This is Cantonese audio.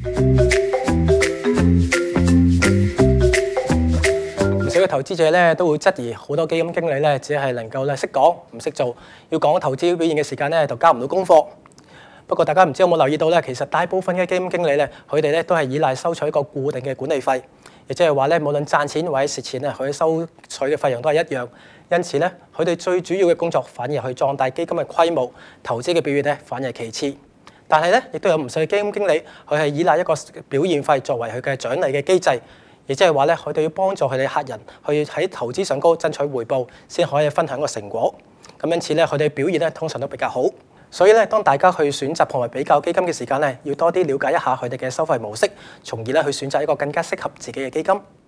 唔少嘅投資者咧都會質疑好多基金經理咧，只係能夠識講唔識做，要講投資表現嘅時間咧就交唔到功課。不過大家唔知有冇留意到咧，其實大部分嘅基金經理咧，佢哋咧都係依賴收取一個固定嘅管理費，亦即係話咧，無論賺錢或者蝕錢咧，佢收取嘅費用都係一樣。因此咧，佢哋最主要嘅工作反而係去壯大基金嘅規模，投資嘅表現咧反而係其次。但係咧，亦都有唔少嘅基金經理，佢係依賴一個表現費作為佢嘅獎勵嘅機制，亦即係話咧，佢哋要幫助佢哋客人去喺投資上高爭取回報，先可以分享個成果。咁因此咧，佢哋表現咧通常都比較好。所以咧，當大家去選擇同埋比較基金嘅時間咧，要多啲了解一下佢哋嘅收費模式，從而咧去選擇一個更加適合自己嘅基金。